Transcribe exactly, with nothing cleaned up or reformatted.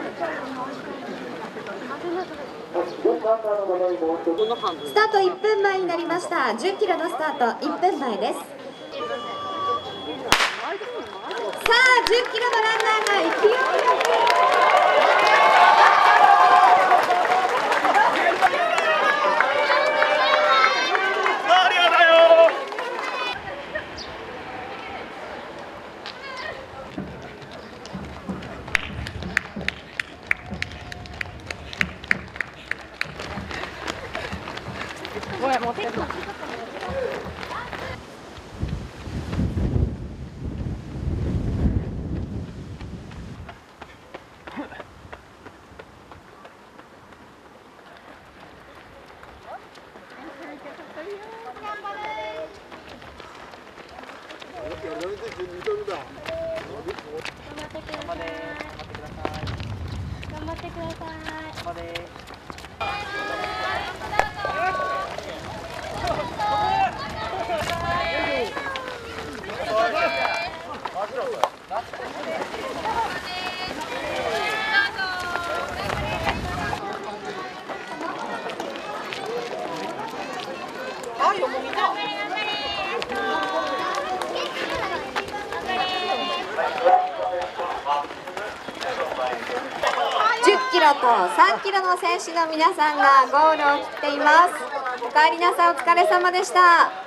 スタートいっぷんまえになりました。じゅっキロのスタートいっぷんまえです。さあじゅっキロのランナーが勢いよくごめん、持ってくる。 頑張ってください。 じゅっキロとさんキロの選手の皆さんがゴールを切っています。お帰りなさい、お疲れ様でした。